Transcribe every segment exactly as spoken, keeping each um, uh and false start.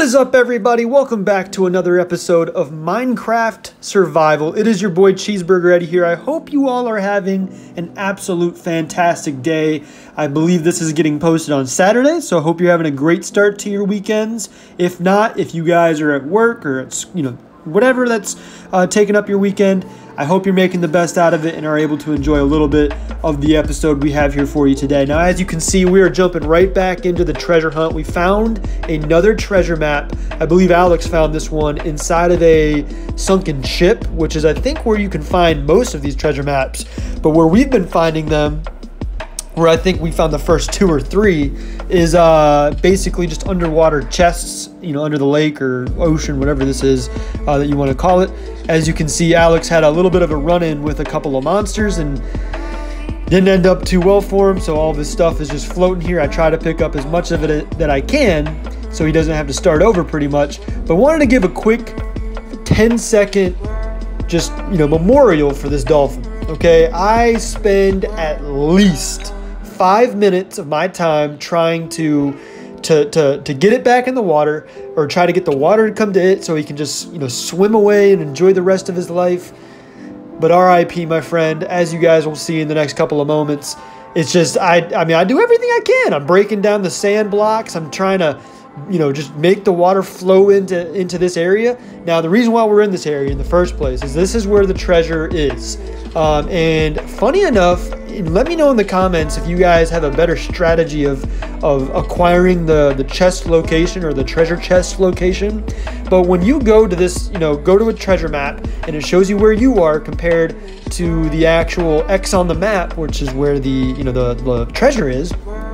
is up, everybody? Welcome back to another episode of Minecraft Survival. It is your boy Cheeseburger Eddie here. I hope you all are having an absolute fantastic day. I believe this is getting posted on Saturday, so I hope you're having a great start to your weekends. If not, if you guys are at work or at, you know, whatever that's uh, taking up your weekend, I hope you're making the best out of it and are able to enjoy a little bit of the episode we have here for you today. Now, as you can see, we are jumping right back into the treasure hunt. We found another treasure map. I believe Alex found this one inside of a sunken ship, which is, I think, where you can find most of these treasure maps. But where we've been finding them, where I think we found the first two or three, is uh, basically just underwater chests, you know, under the lake or ocean, whatever this is uh, that you want to call it. As you can see, Alex had a little bit of a run-in with a couple of monsters and didn't end up too well for him, so all of his stuff is just floating here. I try to pick up as much of it that I can so he doesn't have to start over pretty much, but wanted to give a quick ten second just, you know, memorial for this dolphin. Okay, I spend at least five minutes of my time trying to to to to get it back in the water, or try to get the water to come to it so he can just, you know, swim away and enjoy the rest of his life. But R I P, my friend, as you guys will see in the next couple of moments. It's just, I I mean, I do everything I can. I'm breaking down the sand blocks. I'm trying to, you know, just make the water flow into into this area. Now, the reason why we're in this area in the first place is this is where the treasure is. Um, and funny enough, let me know in the comments if you guys have a better strategy of of acquiring the the chest location or the treasure chest location. But when you go to this, you know, go to a treasure map and it shows you where you are compared to the actual X on the map, which is where the, you know, the, the treasure is,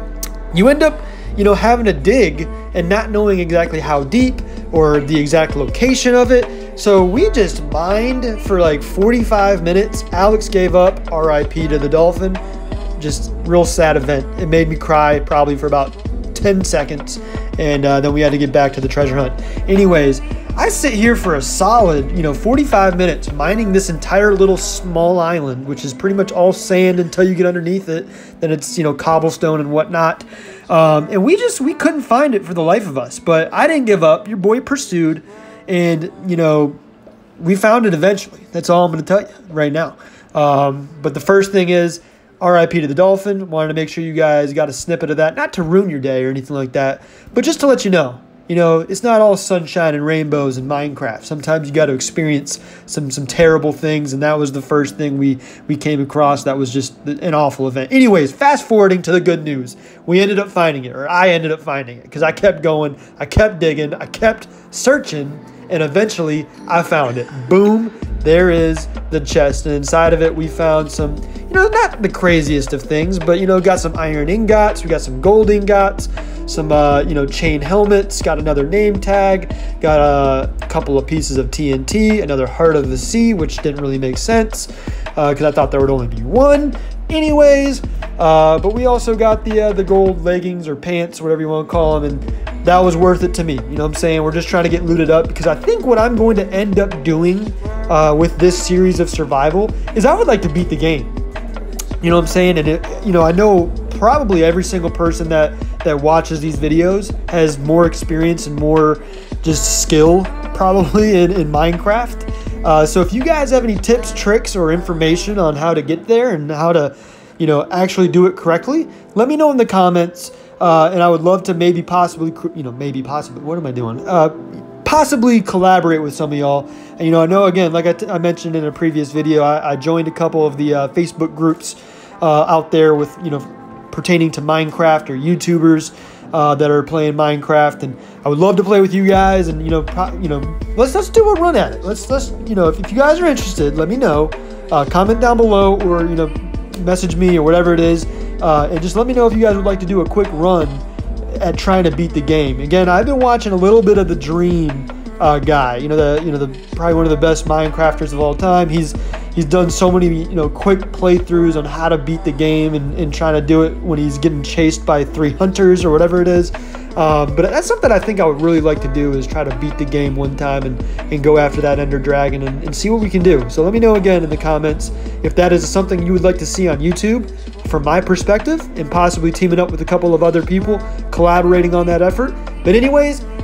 you end up, you know, having to dig and not knowing exactly how deep or the exact location of it. So we just mined for like forty-five minutes. Alex gave up, R I P to the dolphin. Just real sad event. It made me cry probably for about ten seconds. And uh, then we had to get back to the treasure hunt. Anyways, I sit here for a solid, you know, forty-five minutes mining this entire little small island, which is pretty much all sand until you get underneath it. Then it's, you know, cobblestone and whatnot. Um, and we just, we couldn't find it for the life of us. But I didn't give up. Your boy pursued. And, you know, we found it eventually. That's all I'm going to tell you right now. Um, but the first thing is, R I P to the dolphin. Wanted to make sure you guys got a snippet of that. Not to ruin your day or anything like that, but just to let you know. You know, it's not all sunshine and rainbows in Minecraft. Sometimes you got to experience some some terrible things, and that was the first thing we, we came across. That was just an awful event. Anyways, fast forwarding to the good news. We ended up finding it, or I ended up finding it, because I kept going, I kept digging, I kept searching, and eventually I found it. Boom, there is the chest, and inside of it we found some, you know, not the craziest of things, but, you know, got some iron ingots, we got some gold ingots, some, uh, you know, chain helmets, got another name tag, got a couple of pieces of T N T, another Heart of the Sea, which didn't really make sense because uh, I thought there would only be one. Anyways, uh, but we also got the uh, the gold leggings or pants, whatever you want to call them, and that was worth it to me. You know what I'm saying? We're just trying to get looted up, because I think what I'm going to end up doing uh, with this series of survival is I would like to beat the game. You know what I'm saying? And, it, you know, I know probably every single person that, that watches these videos has more experience and more just skill probably in, in Minecraft. Uh, so if you guys have any tips, tricks, or information on how to get there and how to, you know, actually do it correctly, let me know in the comments. Uh, and I would love to maybe possibly, you know, maybe possibly, what am I doing? Uh, possibly collaborate with some of y'all. And, you know, I know, again, like I, t I mentioned in a previous video, I, I joined a couple of the uh, Facebook groups uh, out there with, you know, pertaining to Minecraft, or YouTubers uh, that are playing Minecraft, and I would love to play with you guys. And, you know, pro you know, let's let's do a run at it. Let's let's you know, if, if you guys are interested, let me know. Uh, comment down below, or, you know, message me or whatever it is, uh, and just let me know if you guys would like to do a quick run at trying to beat the game. Again, I've been watching a little bit of the Dream uh, guy. You know, the you know the probably one of the best Minecrafters of all time. He's He's done so many, you know, quick playthroughs on how to beat the game, and, and trying to do it when he's getting chased by three hunters or whatever it is. Um, but that's something I think I would really like to do, is try to beat the game one time and, and go after that Ender Dragon and, and see what we can do. So let me know again in the comments if that is something you would like to see on YouTube from my perspective, and possibly teaming up with a couple of other people collaborating on that effort. But anyways,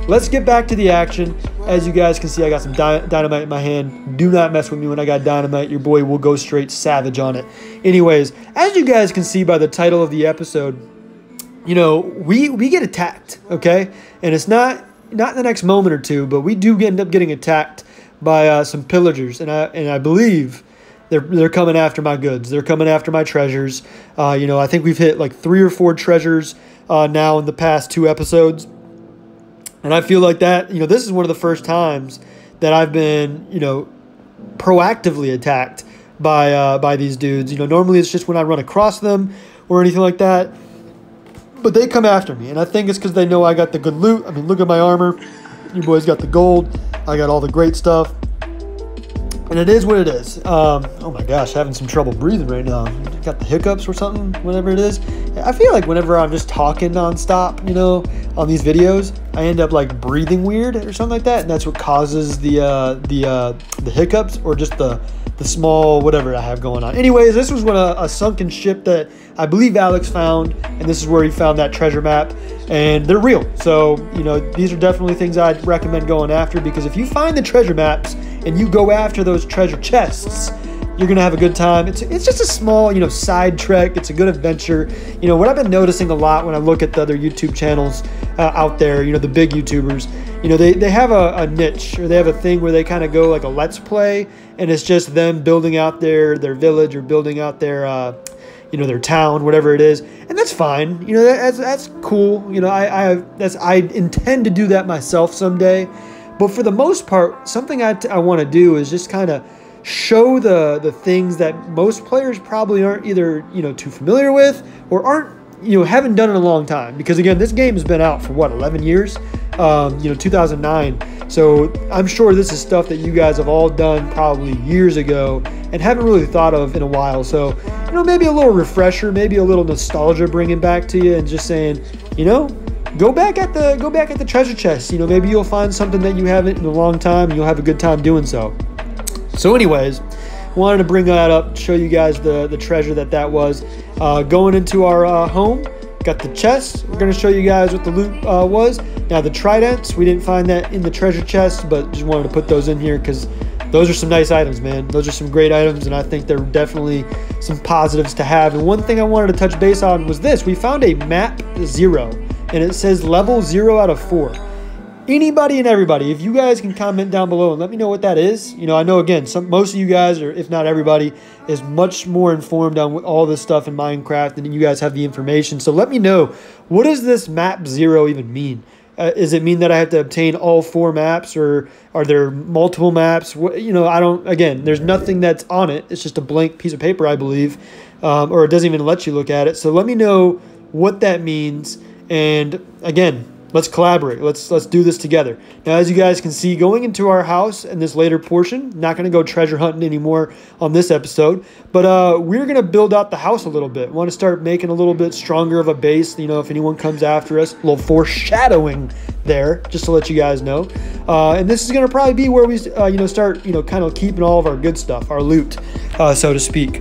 let's get back to the action. As you guys can see, I got some dy dynamite in my hand. Do not mess with me when I got dynamite. Your boy will go straight savage on it. Anyways, as you guys can see by the title of the episode, you know, we, we get attacked, okay? And it's not, not in the next moment or two, but we do end up getting attacked by uh, some pillagers. And I, and I believe they're, they're coming after my goods. They're coming after my treasures. Uh, you know, I think we've hit like three or four treasures uh, now in the past two episodes. And I feel like that, you know, this is one of the first times that I've been, you know, proactively attacked by uh, by these dudes. You know, normally it's just when I run across them or anything like that. But they come after me. And I think it's because they know I got the good loot. I mean, look at my armor. Your boy's got the gold. I got all the great stuff. And it is what it is. Um, oh my gosh, having some trouble breathing right now. Got the hiccups or something, whatever it is. I feel like whenever I'm just talking nonstop, you know, on these videos, I end up like breathing weird or something like that. And that's what causes the uh, the uh, the hiccups or just the the small whatever I have going on. Anyways, this was what a, a sunken ship that I believe Alex found, and this is where he found that treasure map, and they're real. So, you know, these are definitely things I'd recommend going after, because if you find the treasure maps and you go after those treasure chests, you're gonna have a good time. It's it's just a small, you know, side trek. It's a good adventure. You know, what I've been noticing a lot when I look at the other YouTube channels uh, out there, you know, the big YouTubers, you know, they, they have a, a niche, or they have a thing where they kind of go like a let's play, and it's just them building out their, their village or building out their, uh, you know, their town, whatever it is. And that's fine. You know, that's, that's cool. You know, I, I, that's, I intend to do that myself someday. But for the most part, something I, I want to do is just kind of show the the things that most players probably aren't either, you know, too familiar with, or aren't, you know, haven't done in a long time. Because again, this game has been out for what, eleven years, um, you know, two thousand nine. So I'm sure this is stuff that you guys have all done probably years ago and haven't really thought of in a while. So, you know, maybe a little refresher, maybe a little nostalgia bringing back to you, and just saying, you know, go back at the go back at the treasure chest. You know, maybe you'll find something that you haven't in a long time, and you'll have a good time doing so. So anyways, wanted to bring that up, show you guys the, the treasure that that was. Uh, going into our uh, home, got the chest. We're going to show you guys what the loot uh, was. Now the tridents, we didn't find that in the treasure chest, but just wanted to put those in here because those are some nice items, man. Those are some great items, and I think they're definitely some positives to have. And one thing I wanted to touch base on was this. We found a map zero, and it says level zero out of four. Anybody and everybody, if you guys can comment down below and let me know what that is. You know, I know, again, some most of you guys, or if not everybody, is much more informed on all this stuff in Minecraft, and you guys have the information. So let me know, what does this map zero even mean? Uh, does it mean that I have to obtain all four maps, or are there multiple maps? What, you know, I don't, again, there's nothing that's on it. It's just a blank piece of paper, I believe, um, or it doesn't even let you look at it. So let me know what that means. And again, let's collaborate. Let's let's do this together. Now, as you guys can see, going into our house in this later portion, not going to go treasure hunting anymore on this episode, but uh, we're going to build out the house a little bit. Want to start making a little bit stronger of a base, you know, if anyone comes after us. A little foreshadowing there, just to let you guys know. Uh, and this is going to probably be where we, uh, you know, start, you know, kind of keeping all of our good stuff, our loot, uh, so to speak.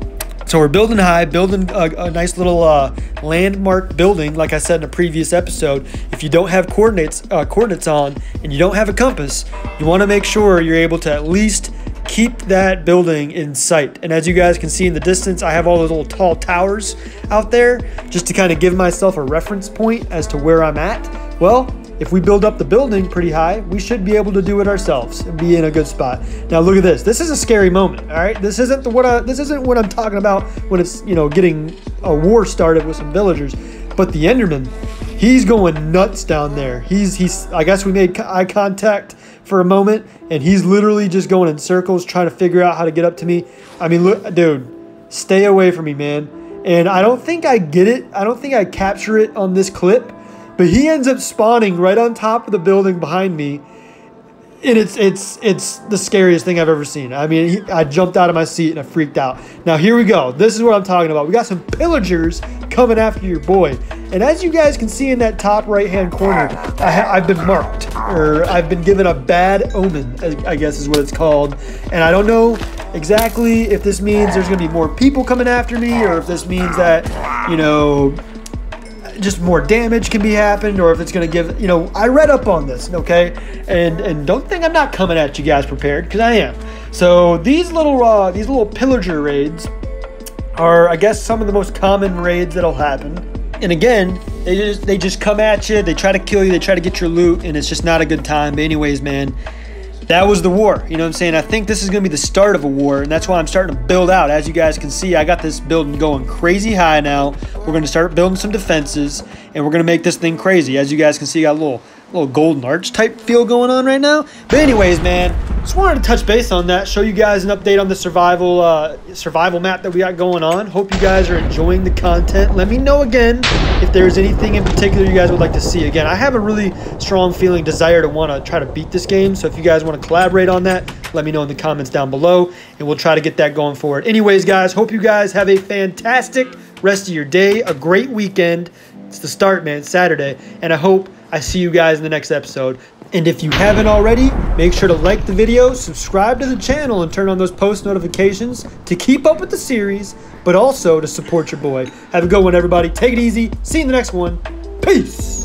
So we're building high, building a, a nice little uh, landmark building. Like I said in a previous episode, if you don't have coordinates uh, coordinates on and you don't have a compass, you want to make sure you're able to at least keep that building in sight. And as you guys can see in the distance, I have all those little tall towers out there just to kind of give myself a reference point as to where I'm at. Well, if we build up the building pretty high, we should be able to do it ourselves and be in a good spot. Now look at this. This is a scary moment, all right? This isn't the, what I, this isn't what I'm talking about when it's, you know, getting a war started with some villagers. But the Enderman, he's going nuts down there. He's he's. I guess we made eye contact for a moment, and he's literally just going in circles trying to figure out how to get up to me. I mean, look, dude, stay away from me, man. And I don't think I get it. I don't think I capture it on this clip. But he ends up spawning right on top of the building behind me, and it's it's it's the scariest thing I've ever seen. I mean, he, I jumped out of my seat and I freaked out. Now here we go. This is what I'm talking about. We got some pillagers coming after your boy, and as you guys can see in that top right-hand corner, I ha I've been marked, or I've been given a bad omen, I guess is what it's called. And I don't know exactly if this means there's going to be more people coming after me, or if this means that, you know, just more damage can be happened, or if it's going to give, you know, I read up on this, okay? And and don't think I'm not coming at you guys prepared, because I am. So these little uh, these little pillager raids are, I guess, some of the most common raids that'll happen. And again, they just they just come at you, they try to kill you, they try to get your loot, and it's just not a good time. But anyways, man, that was the war. You know what I'm saying? I think this is going to be the start of a war, and that's why I'm starting to build out. As you guys can see, I got this building going crazy high now. We're going to start building some defenses, and we're going to make this thing crazy. As you guys can see, I got a little, little golden arch type feel going on right now. But anyways, man, just wanted to touch base on that, show you guys an update on the survival uh, survival map that we got going on. Hope you guys are enjoying the content. Let me know again if there's anything in particular you guys would like to see. Again, I have a really strong feeling, desire to want to try to beat this game. So if you guys want to collaborate on that, let me know in the comments down below, and we'll try to get that going forward. Anyways, guys, hope you guys have a fantastic rest of your day, a great weekend. It's the start, man. It's Saturday, and I hope I see you guys in the next episode. And if you haven't already, make sure to like the video, subscribe to the channel, and turn on those post notifications to keep up with the series, but also to support your boy. Have a good one, everybody. Take it easy. See you in the next one. Peace.